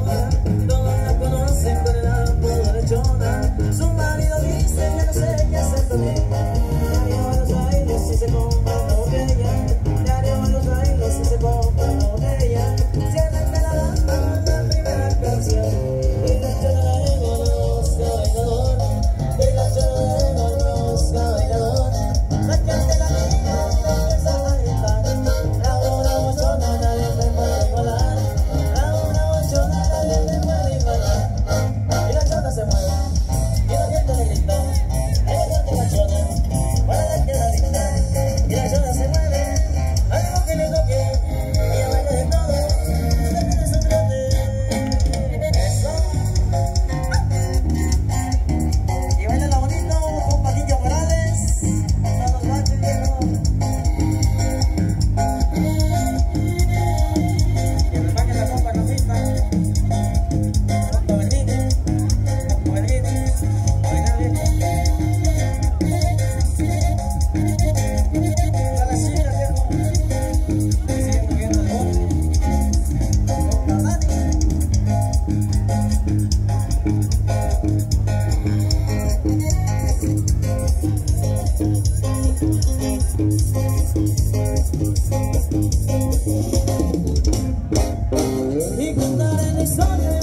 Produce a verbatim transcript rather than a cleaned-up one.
Todos la conocen con el apodo de Chona. Su marido dice que no sé qué hacer con ella. Diario a Buenos Aires y se compra una botella. Diario a Buenos Aires y se compra una botella. Sienten que la dama la primera canción. Y la Chona la reconozca bailador. Y la Chona la reconozca bailador. La gente la mira y empieza a gritar. Hago una bochona, nadie me puede igualar. Hago una bochona, nadie me puede igualar. Y la Chona se mueve, y la gente le grita. Ella canta la Chona, para la que la grita. Y la Chona se mueve, algo que le toque. Ella baila de todo, ella tiene su trote. Eso. Y baila la bonito con Paquillo Morales. A los machos viejos. Que me paguen la copa en la pista. Compa Benítez, compa Benítez, oiga viejo. A la silla viejo. Sigue moviendo el bote. Compa Dani. Y contaré la historia